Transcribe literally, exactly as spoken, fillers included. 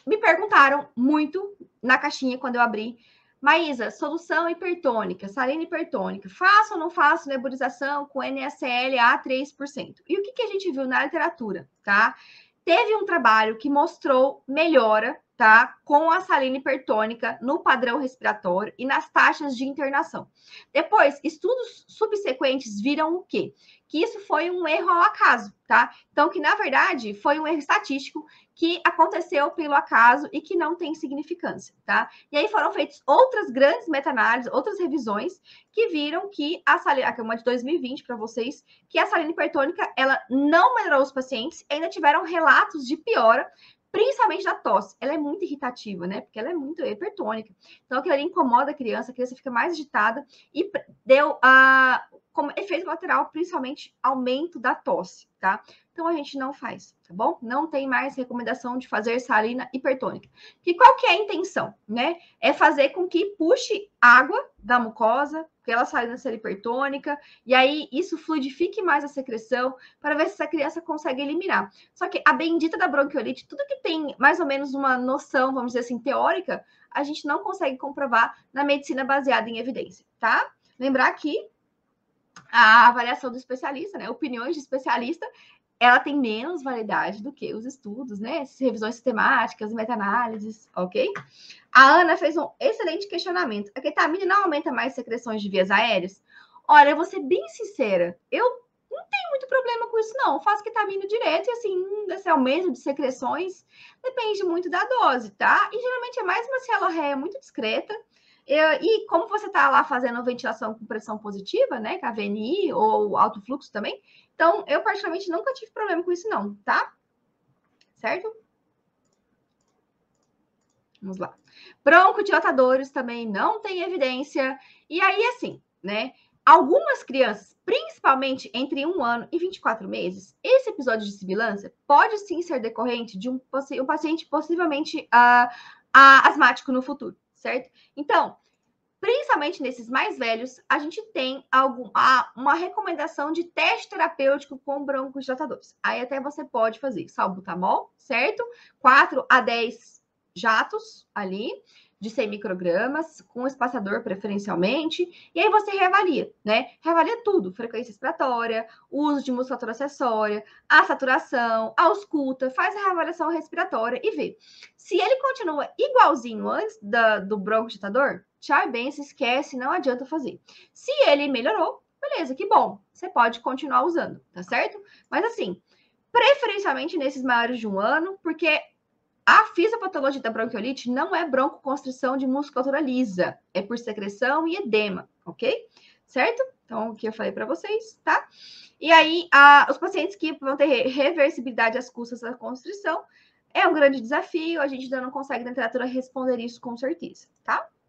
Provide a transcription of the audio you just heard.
me perguntaram muito na caixinha quando eu abri, Maísa, solução hipertônica, salina hipertônica, faço ou não faço nebulização com N S L a três por cento? E o que, que a gente viu na literatura, tá? Teve um trabalho que mostrou melhora, tá? Com a salina hipertônica no padrão respiratório e nas taxas de internação. Depois, estudos subsequentes viram o quê? Que isso foi um erro ao acaso, tá? Então, que na verdade foi um erro estatístico que aconteceu pelo acaso e que não tem significância, tá? E aí foram feitas outras grandes meta-análises, outras revisões que viram que a salina, aqui é uma de dois mil e vinte para vocês, que a salina hipertônica, ela não melhorou os pacientes, ainda tiveram relatos de piora, principalmente da tosse. Ela é muito irritativa, né? Porque ela é muito hipertônica. Então, aquilo ali incomoda a criança, a criança fica mais agitada e deu a uh, como efeito colateral, principalmente aumento da tosse, tá? Então, a gente não faz, tá bom? Não tem mais recomendação de fazer salina hipertônica. E qual que é a intenção, né? É fazer com que puxe água da mucosa, pela salina ser hipertônica, e aí isso fluidifique mais a secreção, para ver se essa criança consegue eliminar. Só que a bendita da bronquiolite, tudo que tem mais ou menos uma noção, vamos dizer assim, teórica, a gente não consegue comprovar na medicina baseada em evidência, tá? Lembrar que a avaliação do especialista, né? Opiniões de especialista, ela tem menos validade do que os estudos, né? Revisões sistemáticas, meta-análises, ok? A Ana fez um excelente questionamento. A ketamina não aumenta mais secreções de vias aéreas? Olha, eu vou ser bem sincera, eu não tenho muito problema com isso, não. Eu faço ketamina direto e, assim, esse aumento de secreções depende muito da dose, tá? E, geralmente, é mais uma cialorreia muito discreta. E como você está lá fazendo ventilação com pressão positiva, né, com a V N I ou alto fluxo também, então eu particularmente nunca tive problema com isso não, tá? Certo? Vamos lá. Broncodilatadores também não tem evidência. E aí, assim, né, algumas crianças, principalmente entre um ano e vinte e quatro meses, esse episódio de sibilância pode sim ser decorrente de um, um paciente possivelmente uh, uh, asmático no futuro, certo? Então, principalmente nesses mais velhos, a gente tem algum, uma recomendação de teste terapêutico com broncodilatadores. Aí até você pode fazer salbutamol, certo? quatro a dez jatos ali, de cem microgramas, com espaçador preferencialmente, e aí você reavalia, né? Reavalia tudo, frequência respiratória, uso de musculatura acessória, a saturação, a ausculta, faz a reavaliação respiratória e vê. Se ele continua igualzinho antes da, do broncodilatador, tchau e bem, se esquece, não adianta fazer. Se ele melhorou, beleza, que bom, você pode continuar usando, tá certo? Mas assim, preferencialmente nesses maiores de um ano, porque a fisiopatologia da bronquiolite não é broncoconstrição de musculatura lisa, é por secreção e edema, ok? Certo? Então, o que eu falei para vocês, tá? E aí, a, os pacientes que vão ter reversibilidade às custas da constrição é um grande desafio, a gente ainda não consegue na literatura responder isso com certeza, tá?